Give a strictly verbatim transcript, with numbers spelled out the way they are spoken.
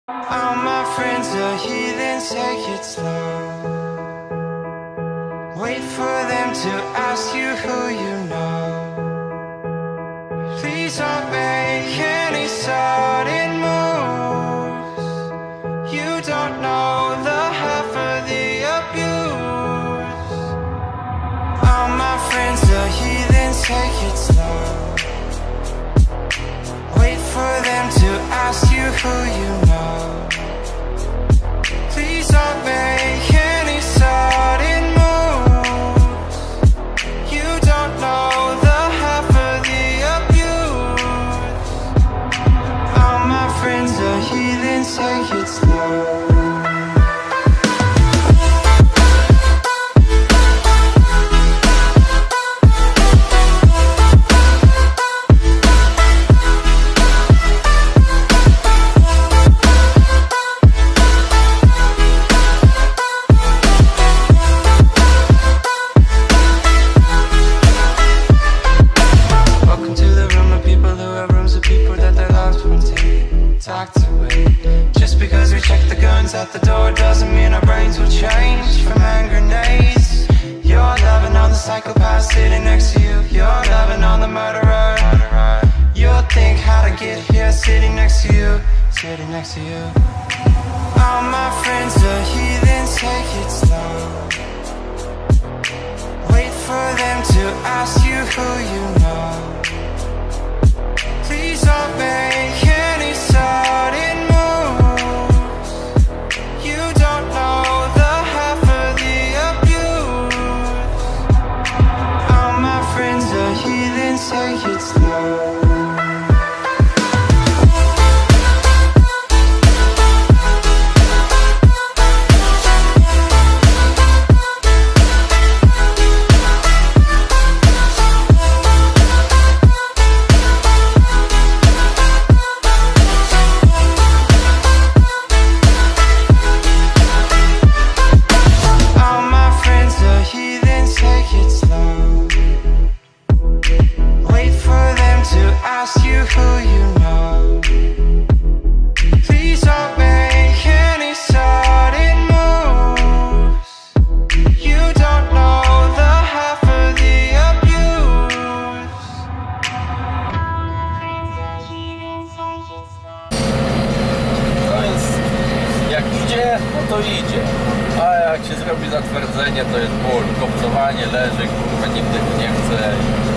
All my friends are heathens, take it slow. Wait for them to ask you who you know. Please don't make any sudden moves. You don't know the half of the abuse. All my friends are heathens, take it slow. Wait for them to ask you who you know. Please don't make any sudden moves. You don't know the half of the abuse. All my friends are heathens, take it slow. At the door doesn't mean our brains will change from hand grenades. You're loving on the psychopath sitting next to you. You're loving on the murderer. You'll think how to get here sitting next to you. Sitting next to you. All my friends are heathens, take it slow. Wait for them to ask you who you know. Please don't make any sudden moves. You don't know the half of the abuse. All my friends are heathens, take it slow. To idzie, a jak się zrobi zatwardzenie, to jest ból, kopcowanie, leży, kurwa, nikt tego nie chce.